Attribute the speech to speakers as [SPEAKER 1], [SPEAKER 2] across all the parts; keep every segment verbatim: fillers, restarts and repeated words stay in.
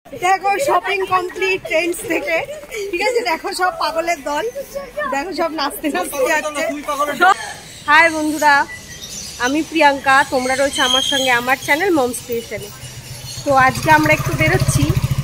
[SPEAKER 1] দেখো shopping complete Trends থেকে, ঠিক আছে। দেখো সব পাগলের দল, দেখো সব নাচতে নাচতে যাচ্ছে। হাই বন্ধুরা, আমি প্রিয়াঙ্কা, তোমরা রয়েছে আমার সঙ্গে আমার চ্যানেল মমস ক্রিয়েশনে। তো আজকে আমরা একটু বেরোচ্ছি,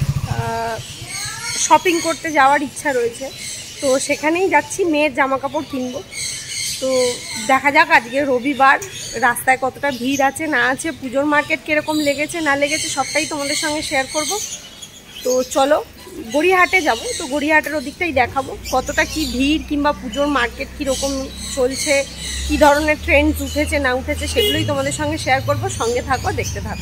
[SPEAKER 1] শপিং করতে যাওয়ার ইচ্ছা রয়েছে, তো সেখানেই যাচ্ছি। মেয়ের জামা কাপড় কিনবো। তো দেখা যাক আজকে রবিবার রাস্তায় কতটা ভিড় আছে না আছে, পুজোর মার্কেট কীরকম লেগেছে না লেগেছে সবটাই তোমাদের সঙ্গে শেয়ার করব। তো চলো গড়িয়াহাটে যাব, তো গড়িয়াহাটের ওদিকটাই দেখাবো কতটা কি ভিড় কিংবা পুজোর মার্কেট কীরকম চলছে, কি ধরনের ট্রেন্ডস উঠেছে না উঠেছে সেগুলোই তোমাদের সঙ্গে শেয়ার করব। সঙ্গে থাকো, দেখতে থাকো।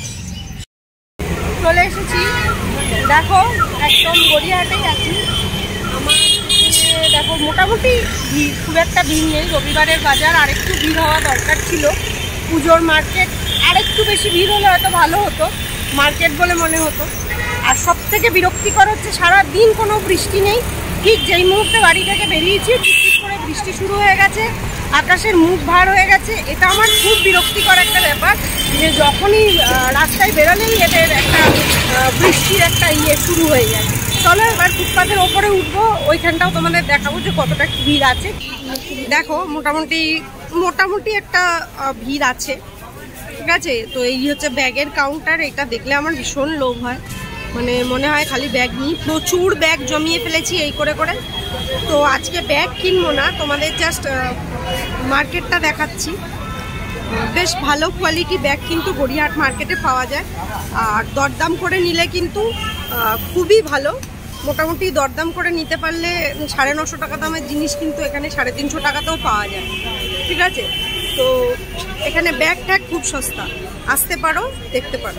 [SPEAKER 1] চলে এসেছি, দেখো একদম গড়িয়াহাটেই আছি। আমার দেখো মোটামুটি ভিড়, খুব একটা ভিড় নেই। রবিবারের বাজার আর একটু ভিড় হওয়া দরকার ছিল। পুজোর মার্কেট আর একটু বেশি ভিড় হলে হয়তো ভালো হতো, মার্কেট বলে মনে হতো। আর সব থেকে বিরক্তিকর হচ্ছে সারাদিন কোনো বৃষ্টি নেই। ঠিক যেই মুহূর্তে বাড়ি থেকে বেরিয়েছি টিপ করে বৃষ্টি শুরু হয়ে গেছে, আকাশের মুখ ভার হয়ে গেছে। এটা আমার খুব বিরক্তিকর একটা ব্যাপার, যে যখনই রাস্তায় বেরোলেই এদের একটা বৃষ্টির একটা ইয়ে শুরু হয়ে যায়। চলো এবার ফুটপাথের ওপরে উঠবো, ওইখানটাও তোমাদের দেখাবো যে কতটা ভিড় আছে। দেখো মোটামুটি মোটামুটি একটা ভিড় আছে, ঠিক আছে। তো এই হচ্ছে ব্যাগের কাউন্টার, এটা দেখলে আমার ভীষণ লোভ হয়, মানে মনে হয় খালি ব্যাগ নিই। প্রচুর ব্যাগ জমিয়ে ফেলেছি এই করে করে। তো আজকে ব্যাগ কিনবো না, তোমাদের জাস্ট মার্কেটটা দেখাচ্ছি। বেশ ভালো কোয়ালিটি ব্যাগ কিন্তু গড়িয়াহাট মার্কেটে পাওয়া যায়, আর দরদাম করে নিলে কিন্তু খুবই ভালো। মোটামুটি দরদাম করে নিতে পারলে সাড়ে নশো টাকা দামের জিনিস কিন্তু এখানে সাড়ে তিনশো টাকাতেও পাওয়া যায়, ঠিক আছে। তো এখানে ব্যাগ ট্যাগ খুব সস্তা, আসতে পারো, দেখতে পারো।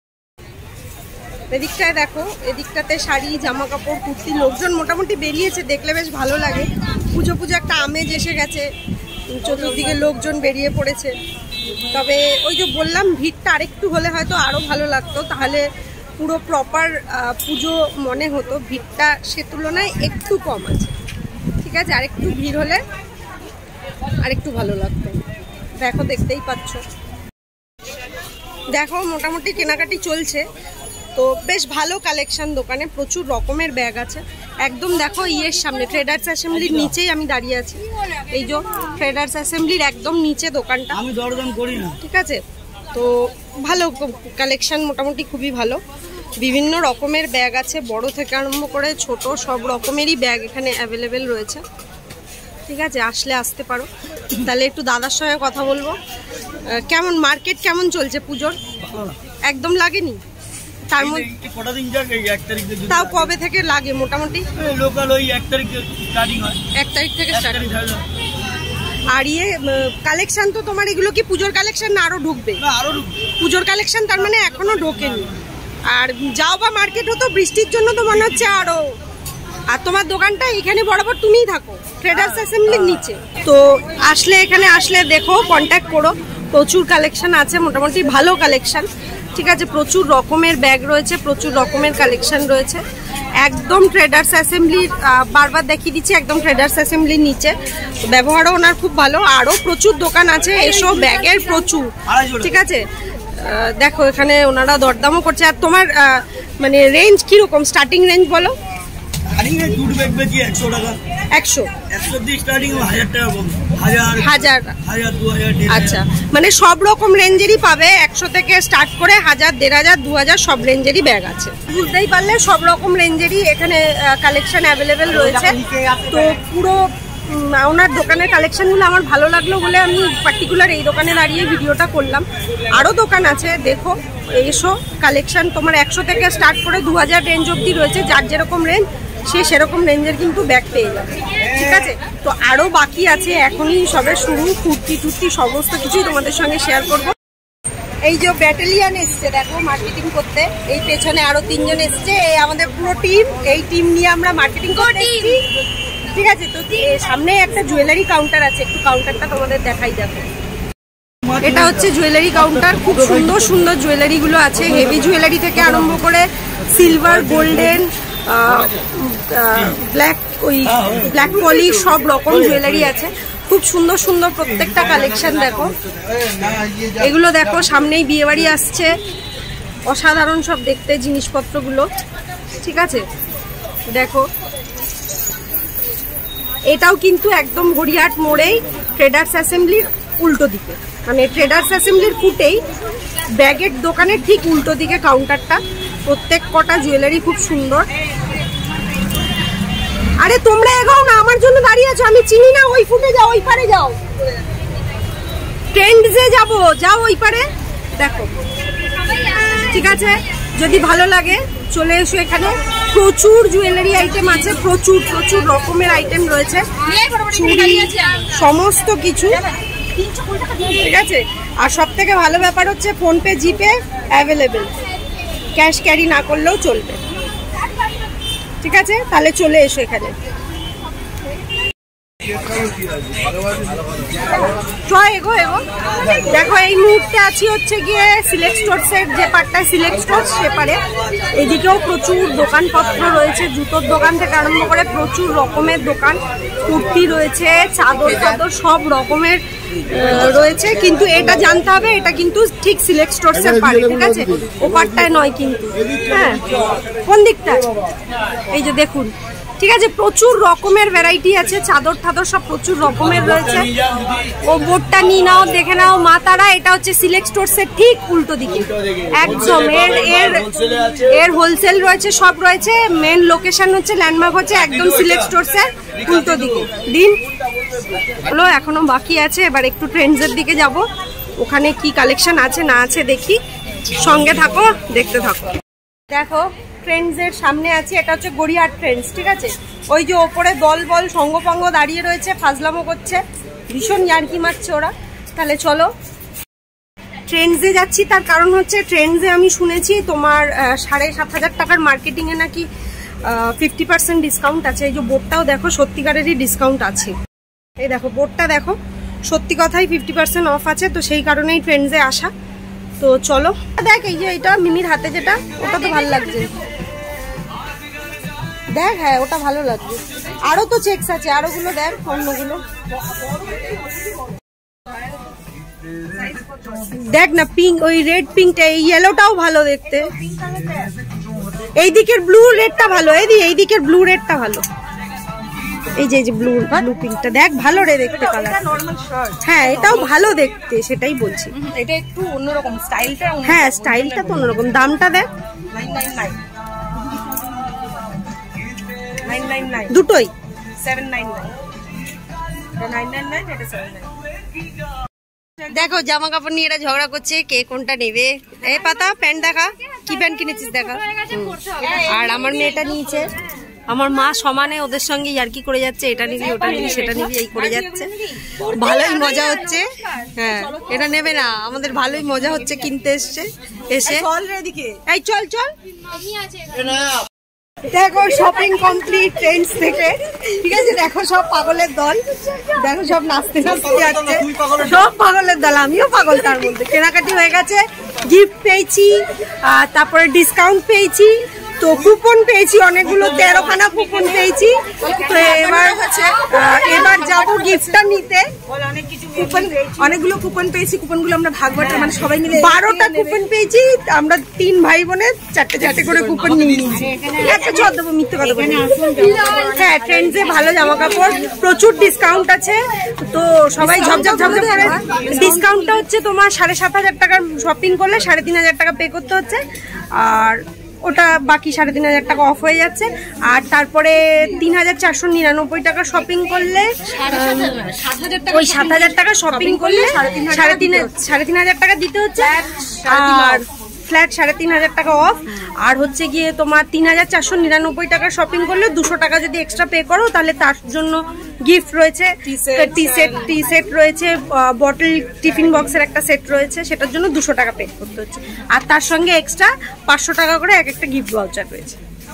[SPEAKER 1] এদিকটায় দেখো, এদিকটাতে শাড়ি, জামা কাপড়, কুর্তি, লোকজন মোটামুটি বেরিয়েছে, দেখলে বেশ ভালো লাগে। পুজো পুজো একটা আমেজ এসে গেছে, চতুর্দিকে লোকজন বেরিয়ে পড়েছে। তবে ওই যে বললাম ভিড়টা আরেকটু হলে হয়তো আরও ভালো লাগতো, তাহলে পুরো প্রপার পুজো মনে হতো। ভিড়টা সে তুলনায় একটু কম আছে, ঠিক আছে। আরেকটু ভিড় হলে আরেকটু ভালো লাগতো। দেখো দেখতেই পাচ্ছ, দেখো মোটামুটি কেনাকাটি চলছে। তো বেশ ভালো কালেকশন দোকানে, প্রচুর রকমের ব্যাগ আছে। একদম দেখো ইয়ের সামনে ট্রেডার্স অ্যাসেম্বলির নিচেই আমি দাঁড়িয়ে আছি। এই যে ট্রেডার্স অ্যাসেম্বলির একদম নিচে দোকানটা,
[SPEAKER 2] আমি দরদাম করি না,
[SPEAKER 1] ঠিক আছে। তো ভালো কালেকশন, মোটামুটি খুবই ভালো। বিভিন্ন রকমের ব্যাগ আছে, বড় থেকে আরম্ভ করে ছোট সব রকমেরই ব্যাগ এখানে অ্যাভেলেবেল রয়েছে, ঠিক আছে। আসলে আসতে পারো। তাহলে একটু দাদার সঙ্গে কথা বলবো। কেমন মার্কেট কেমন চলছে পুজোর? একদম লাগেনি? তার মধ্যে তাও কবে থেকে লাগে মোটামুটি?
[SPEAKER 2] লোকাল ওই এক তারিখ স্টার্টিং হয়, এক
[SPEAKER 1] তারিখ থেকে স্টার্টিং হয়। আর ইয়ে কালেকশন তো তোমার এগুলো কি পুজোর কালেকশন না আরো ঢুকবে?
[SPEAKER 2] না আরো ঢুকবে
[SPEAKER 1] পুজোর কালেকশন, তার মানে এখনো ঢোকেনি। আর যাও বা মার্কেট হতো, বৃষ্টির জন্য তো মনে হচ্ছে আরো। আর তোমার দোকানটা এখানে বরাবর তুমিই থাকো ট্রেডার্স অ্যাসেম্বলির নিচে। তো আসলে এখানে আসলে দেখো, কন্ট্যাক্ট করো, প্রচুর কালেকশন আছে, মোটামুটি ভালো কালেকশন, ঠিক আছে। প্রচুর রকমের ব্যাগ রয়েছে, প্রচুর রকমের কালেকশন রয়েছে। একদম ট্রেডার্স অ্যাসেম্বলির, বারবার দেখিয়ে দিচ্ছি, একদম ট্রেডার্স অ্যাসেম্বলির নিচে। ব্যবহারও ওনার খুব ভালো। আরও প্রচুর দোকান আছে এসব ব্যাগের, প্রচুর, ঠিক আছে। দেখো এখানে ওনারা দরদামও করছে। আর তোমার মানে রেঞ্জ কিরকম, স্টার্টিং রেঞ্জ বলো? একশো হাজার আচ্ছা, মানে সব রকম রেঞ্জেরই পাবে। একশো থেকে স্টার্ট করে হাজার, দেড় হাজার, দু হাজার সব রেঞ্জেরই ব্যাগ আছে। বুঝতেই পারলে সব রকম রেঞ্জেরই এখানে কালেকশন অ্যাভেলেবেল রয়েছে। তো পুরো ওনার দোকানের কালেকশনগুলো আমার ভালো লাগলো বলে আমি পার্টিকুলার এই দোকানে দাঁড়িয়ে ভিডিওটা করলাম। আরও দোকান আছে, দেখো এসো। কালেকশন তোমার একশো থেকে স্টার্ট করে দু হাজার রেঞ্জ অবধি রয়েছে, যার যেরকম রেঞ্জ সে সেরকম রেঞ্জের কিন্তু ব্যাগ পেয়ে যাবে, ঠিক আছে। তো আরও বাকি আছে, এখনই সবে শুরু। কুর্তি টুর্তি সমস্ত কিছুই তোমাদের সঙ্গে শেয়ার করব। এই যে ব্যাটালিয়ান এসছে দেখো মার্কেটিং করতে, এই পেছনে আরও তিনজন এসছে, এই আমাদের পুরো টিম। এই টিম নিয়ে আমরা মার্কেটিং করতে, ঠিক আছে। তো সামনে একটা জুয়েলারি কাউন্টার আছে, একটু কাউন্টারটা তোমাদের দেখাই যাবে। এটা হচ্ছে জুয়েলারি কাউন্টার, খুব সুন্দর সুন্দর জুয়েলারিগুলো আছে। হেভি জুয়েলারি থেকে আরম্ভ করে সিলভার, গোল্ডেন, ব্ল্যাক, ওই ব্ল্যাক পলিশ, সব রকম জুয়েলারি আছে। খুব সুন্দর সুন্দর প্রত্যেকটা কালেকশন দেখো। এগুলো দেখো, সামনেই বিয়ে বাড়ি আসছে, অসাধারণ সব দেখতে জিনিসপত্রগুলো। ঠিক আছে, দেখো এটাও কিন্তু একদম হরিহাট মোড়েই ট্রেডার্স অ্যাসেম্বলির উল্টো দিকে, মানে ট্রেডার্স অ্যাসেম্বলির ফুটেই ব্যাগের দোকানের ঠিক উল্টো দিকে কাউন্টারটা। প্রত্যেক কটা জুয়েলারি খুব সুন্দর। আরে তোমরা এগোও না, আমার জন্য দাঁড়িয়ে আছো, আমি চিনি না। ওই ফুটে যাও, ওই পারে যাও, ট্রেন্ডসে যাবো, যাও ওই পারে দেখো। ঠিক আছে, যদি ভালো লাগে চলে এসো এখানে। প্রচুর জুয়েলারি আইটেম আছে, প্রচুর প্রচুর রকমের আইটেম রয়েছে, চুড়ি সমস্ত কিছু। ঠিক আছে, আর সব থেকে ভালো ব্যাপার হচ্ছে PhonePe GPay available, cash carry না করলেও চলবে। ঠিক আছে, তাহলে চলে এসো এখানে। এগো এগো দেখো, এই মুহূর্তে আছি হচ্ছে গিয়ে সিলেক্ট স্টোরসের যে পার্টটা, সিলেক্ট স্টোর সে পারে। এদিকেও প্রচুর দোকানপত্র রয়েছে, জুতোর দোকান থেকে আরম্ভ করে প্রচুর রকমের দোকান, কুর্তি রয়েছে, চাদর চাদর সব রকমের রয়েছে। কিন্তু এটা জানতে হবে, এটা কিন্তু ঠিক সিলেক্ট স্টোরসের পারে, ঠিক আছে, ও পার্টটায় নয় কিন্তু। হ্যাঁ, কোন দিকটায়? এই যে দেখুন, ঠিক আছে, প্রচুর রকমের ভ্যারাইটি আছে, চাদর টাদর সব প্রচুর রকমের রয়েছে। ও বোর্ডটা নিয়ে নাও, দেখে নাও, মা তারা। এটা হচ্ছে সিলেক্ট স্টোরসের ঠিক উল্টো দিকে একদম। এর এর এর হোলসেল রয়েছে, সব রয়েছে। মেন লোকেশন হচ্ছে, ল্যান্ডমার্ক হচ্ছে একদম সিলেক্ট স্টোরসের উল্টো দিকে। দিন হলো, এখনো বাকি আছে। এবার একটু ট্রেন্ডসের দিকে যাব, ওখানে কি কালেকশন আছে না আছে দেখি। সঙ্গে থাকো, দেখতে থাকো। দেখো ট্রেন্ডসের সামনে আছে, এটা হচ্ছে গড়িয়াহাট ট্রেন্ডস। ঠিক আছে, ওই যে ওপরে দল বল সঙ্গপঙ্গ দাঁড়িয়ে রয়েছে, ফাজলামো করছে, ভীষণ ইয়ার্কি মারছে ওরা। তাহলে চলো ট্রেন্ডসে যাচ্ছি। তার কারণ হচ্ছে ট্রেন্ডসে আমি শুনেছি তোমার সাড়ে সাত হাজার টাকার মার্কেটিংয়ে নাকি ফিফটি পার্সেন্ট ডিসকাউন্ট আছে। এই যে বোর্ডটাও দেখো, সত্যিকারেরই ডিসকাউন্ট আছে। এই দেখো বোর্ডটা দেখো, সত্যি কথাই ফিফটি পার্সেন্ট অফ আছে। তো সেই কারণেই ট্রেন্ডসে আসা। তো চলো দেখ, এই যে এটা মিমির হাতে যেটা, ওটা তো ভালো লাগছে দেখ। হ্যাঁ, ওটা ভালো লাগছে। আরো তো চেকস আছে, আরো গুলো দেখ, অন্যগুলো দেখ না। পিঙ্ক, ওই রেড পিঙ্কটা, এই ইয়েলোটাও ভালো দেখতে। এই দিকের ব্লু রেডটা ভালো, এই এই দিকের ব্লু রেডটা ভালো। এই যে এই যে ব্লু ব্লু পিঙ্কটা দেখ, ভালো রে দেখতে কালার। হ্যাঁ, এটাও ভালো দেখতে, সেটাই বলছি।
[SPEAKER 3] এটা একটু অন্যরকম স্টাইলটা।
[SPEAKER 1] হ্যাঁ, স্টাইলটা তো অন্যরকম। দামটা দেখ, দুটোই দেখো। জামা কাপড় নিয়ে এরা ঝগড়া করছে, কে কোনটা নেবে। এই পাতা প্যান্ট দেখা, কি প্যান্ট কিনেছিস দেখা। আর আমার মেয়েটা নিয়েছে, আমার মা সমানে ওদের সঙ্গে ইয়ার্কি করে যাচ্ছে, এটা নিবি ওটা নিবি সেটা নিবি এই করে যাচ্ছে। ভালোই মজা হচ্ছে। হ্যাঁ, এটা নেবে না, আমাদের ভালোই মজা হচ্ছে কিনতে এসছে। এসে এই চল চল। দেখো শপিং কমপ্লিট ট্রেন্ডস থেকে। ঠিক আছে, দেখো সব পাগলের দল, দেখো সব নাচতে নাচতে যাচ্ছে, সব পাগলের দল, আমিও পাগল। তার মধ্যে কেনাকাটি হয়ে গেছে, গিফট পেয়েছি, তারপরে ডিসকাউন্ট পেয়েছি, তো কুপন পেয়েছি অনেকগুলো, তেরোখানা কুপন পেয়েছি। তো এবার এবার যাবো গিফটটা নিতে। কুপন অনেকগুলো কুপন পেয়েছি, কুপনগুলো আমরা ভাগ বাটা, মানে সবাই মিলে বারোটা কুপন পেয়েছি। আমরা তিন ভাই বোনে চারটে চারটে করে কুপন নিয়ে নিয়েছি। একটা চল দেবো, মিথ্যে কথা বলি। হ্যাঁ, ট্রেন্ডসে ভালো জামা কাপড়, প্রচুর ডিসকাউন্ট আছে। তো সবাই ঝপঝপ ঝপঝপ করে। ডিসকাউন্টটা হচ্ছে তোমার সাড়ে সাত হাজার টাকার শপিং করলে সাড়ে তিন হাজার টাকা পে করতে হচ্ছে, আর ওটা বাকি সাড়ে তিন হাজার টাকা অফ হয়ে যাচ্ছে। আর তারপরে তিন হাজার চারশো নিরানব্বই টাকা শপিং করলে, ওই সাত হাজার টাকা শপিং করলে সাড়ে তিন সাড়ে তিন হাজার টাকা দিতে হচ্ছে, আর ফ্ল্যাট সাড়ে তিন হাজার টাকা অফ। আর হচ্ছে গিয়ে তোমার তিন হাজার চারশো নিরানব্বই টাকা শপিং করলে দুশো টাকা যদি এক্সট্রা পে করো, তাহলে তার জন্য গিফট রয়েছে, টি সেট টি সেট রয়েছে, বটল টিফিন বক্সের একটা সেট রয়েছে, সেটার জন্য দুশো টাকা পে করতে হচ্ছে। আর তার সঙ্গে এক্সট্রা পাঁচশো টাকা করে এক একটা গিফট ভাউচার রয়েছে।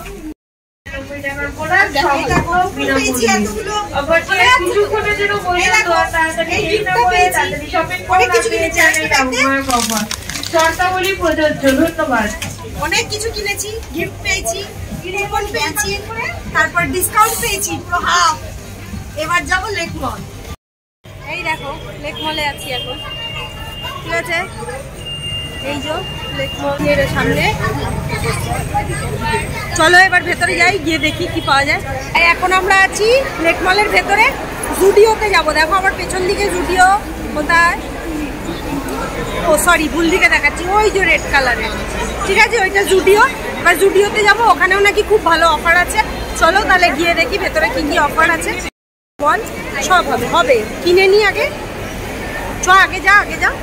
[SPEAKER 3] শর্তাবলী প্রযোজ্য। ধন্যবাদ।
[SPEAKER 1] অনেক কিছু কিনেছি, গিফট পেয়েছি, কুপন পেয়েছি, তারপর ডিসকাউন্ট পেয়েছি পুরো হাফ। এবার যাবো লেক মল। এই দেখো লেক মলে আছি এখন। ঠিক আছে, এই যে লেক মলের সামনে চলো এবার ভেতরে যাই, গিয়ে দেখি কি পাওয়া যায়। এখন আমরা আছি লেক মলের ভেতরে, জুডিওতে যাব। দেখো আমার পেছন দিকে জুডিও, কোথায়? ও সরি, ভুল দিকে দেখাচ্ছি, ওই যে রেড কালারের। ঠিক আছে, ওইটা জুডিও। এবার জুডিওতে যাব, ওখানেও নাকি খুব ভালো অফার আছে। চলো তাহলে গিয়ে দেখি ভেতরে কি কি অফার আছে। বল, সব হবে হবে কিনে নি আগে। চ আগে যা, আগে যা।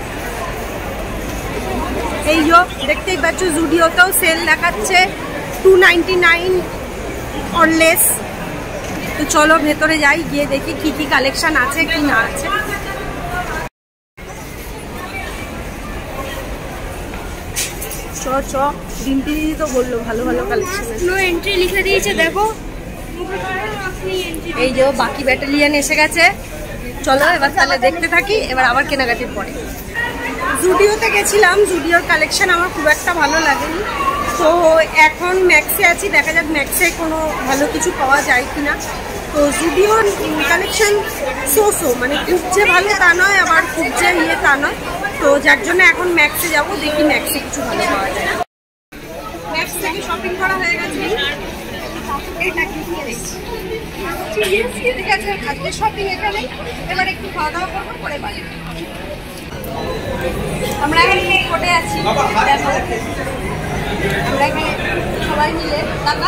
[SPEAKER 1] এই যো দেখতেই পাচ্ছ জুডিওতেও সেল দেখাচ্ছে, টু নাইনটি নাইন অনলেস। তো চলো ভেতরে যাই, গিয়ে দেখি কি কি কালেকশন আছে কি না আছে। চ চ ডিম্পি দিদি তো বললো ভালো ভালো কালেকশন আছে।
[SPEAKER 3] নো এন্ট্রি লিখে দিয়েছে, দেখো।
[SPEAKER 1] এই যে বাকি ব্যাটালিয়ান এসে গেছে। চলো এবার তাহলে দেখতে থাকি, এবার আবার কেনাকাটির পরে। জুডিওতে গেছিলাম, জুডিওর কালেকশন আমার খুব একটা ভালো লাগেনি। তো এখন ম্যাক্সে আছি, দেখা যাক ম্যাক্সে কোনো ভালো কিছু পাওয়া যায় কিনা। তো জুডিওর কালেকশন সো সো, মানে খুব যে ভালো তা নয়, আবার খুব যে ইয়ে তা নয়। তো যার জন্য এখন ম্যাক্সে যাবো, দেখি ম্যাক্সে কিছু ভালো পাওয়া যায়। ম্যাক্স থেকে শপিং করা হয়ে গেছে, এটা কি নিয়ে দেখছি। ঠিক আছে, আজকে শপিং এখানে, এবার একটু খাওয়া দাওয়া করবো, পরে বাড়ি। আমরা এখানে কোটে আছি, দেখো আমরা এখানে সবাই মিলে টাকা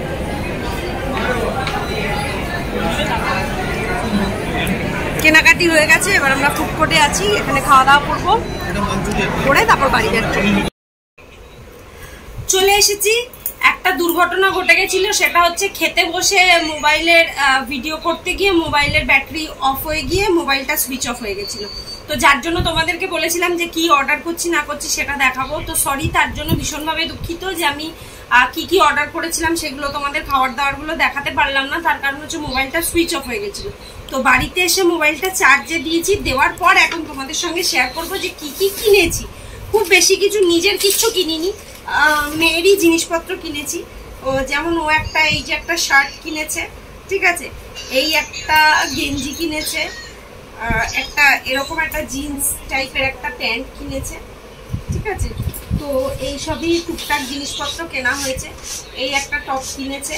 [SPEAKER 1] কেনাকাটি হয়ে গেছে। এবার আমরা ফুড কোর্টে আছি, এখানে খাওয়া দাওয়া করবো, করে তারপর বাড়ি যাচ্ছি। চলে এসেছি। একটা দুর্ঘটনা ঘটে গেছিল, সেটা হচ্ছে খেতে বসে মোবাইলের ভিডিও করতে গিয়ে মোবাইলের ব্যাটারি অফ হয়ে গিয়ে মোবাইলটা সুইচ অফ হয়ে গেছিল। তো যার জন্য তোমাদেরকে বলেছিলাম যে কি অর্ডার করছি না করছি সেটা দেখাবো। তো সরি, তার জন্য ভীষণভাবে দুঃখিত যে আমি কি কি অর্ডার করেছিলাম সেগুলো তোমাদের খাবার দাবার গুলো দেখাতে পারলাম না। তার কারণ হচ্ছে মোবাইলটা সুইচ অফ হয়ে গেছিল। তো বাড়িতে এসে মোবাইলটা চার্জে দিয়েছি, দেওয়ার পর এখন তোমাদের সঙ্গে শেয়ার করবো যে কি কি কিনেছি। খুব বেশি কিছু নিজের কিচ্ছু কিনিনি, মেয়েরই জিনিসপত্র কিনেছি। ও যেমন ও একটা এই যে একটা শার্ট কিনেছে, ঠিক আছে, এই একটা গেঞ্জি কিনেছে, একটা এরকম একটা জিন্স টাইপের একটা প্যান্ট কিনেছে, ঠিক আছে। তো এই সবই টুকটাক জিনিসপত্র কেনা হয়েছে। এই একটা টপ কিনেছে,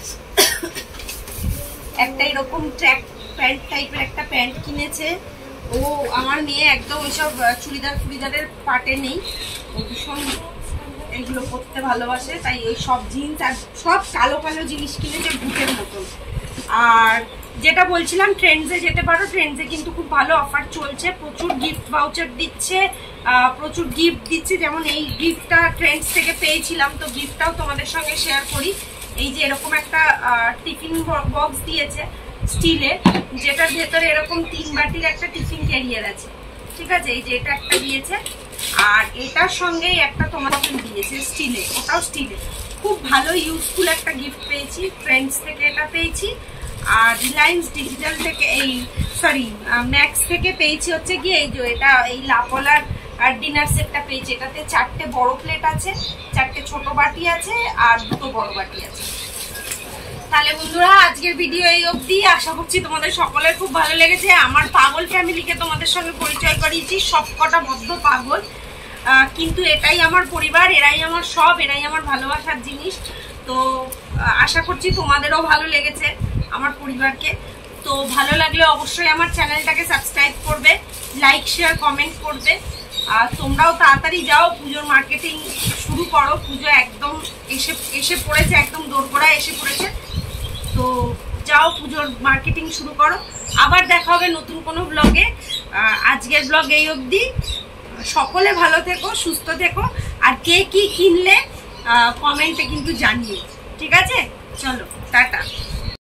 [SPEAKER 1] একটা এরকম ট্র্যাক প্যান্ট টাইপের একটা প্যান্ট কিনেছে। ও আমার মেয়ে একদম ওইসব চুড়িদার ফুড়িদারের পাটে নেই, ও ভীষণ এইগুলো পরতে ভালোবাসে, তাই ওই সব জিন্স আর সব কালো কালো জিনিস কিনেছে ভূতের মতন। আর যেটা বলছিলাম, ট্রেন্ডসে যেতে পারো, ট্রেন্ডসে কিন্তু খুব ভালো অফার চলছে, প্রচুর গিফট ভাউচার দিচ্ছে, প্রচুর গিফট দিচ্ছে। যেমন এই গিফটটা ট্রেন্ডস থেকে পেয়েছিলাম, তো গিফটটাও তোমাদের সঙ্গে শেয়ার করি। এই যে এরকম একটা টিফিন বক্স দিয়েছে স্টিলের, যেটার ভেতরে এরকম তিন বাটির একটা টিফিন ক্যারিয়ার আছে, ঠিক আছে। এই যে এটা একটা দিয়েছে, আর এটার সঙ্গেই একটা তোমার দিয়েছে স্টিলের, ওটাও স্টিলের। খুব ভালো ইউজফুল একটা গিফট পেয়েছি, ট্রেন্ডস থেকে এটা পেয়েছি। আর রিলায়েন্স ডিজিটাল থেকে, এই সরি ম্যাক্স থেকে পেয়েছি হচ্ছে কি এই যে এটা এই লাপলার আর ডিনার সেটটা পেয়েছি। এটাতে চারটে বড় প্লেট আছে, চারটে ছোট বাটি আছে, আর দুটো বড় বাটি আছে। তাহলে বন্ধুরা আজকের ভিডিও এই অবধি। আশা করছি তোমাদের সকলের খুব ভালো লেগেছে। আমার পাগল ফ্যামিলিকে তোমাদের সঙ্গে পরিচয় করিয়েছি, সব কটা বদ্ধ পাগল, কিন্তু এটাই আমার পরিবার, এরাই আমার সব, এরাই আমার ভালোবাসার জিনিস। তো আশা করছি তোমাদেরও ভালো লেগেছে আমার পরিবারকে। তো ভালো লাগলে অবশ্যই আমার চ্যানেলটাকে সাবস্ক্রাইব করবে, লাইক শেয়ার কমেন্ট করবে। আর তোমরাও তাড়াতাড়ি যাও, পুজোর মার্কেটিং শুরু করো। পুজো একদম এসে এসে পড়েছে, একদম দোরগোড়ায় এসে পড়েছে। তো যাও পুজোর মার্কেটিং শুরু করো। আবার দেখা হবে নতুন কোনো ব্লগে। আজকের ব্লগ এই অবধি। সকলে ভালো থেকো, সুস্থ থেকো, আর কে কি কিনলে কমেন্টে কিন্তু জানিয়ে, ঠিক আছে। চলো টাটা।